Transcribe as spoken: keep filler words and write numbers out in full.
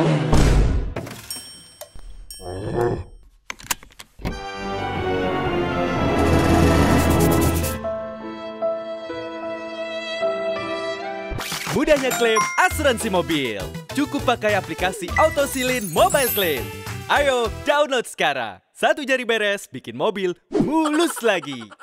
Mudahnya klaim asuransi mobil. Cukup pakai aplikasi Autosilin Mobile Claim. Ayo download sekarang. Satu jari beres, bikin mobil mulus lagi.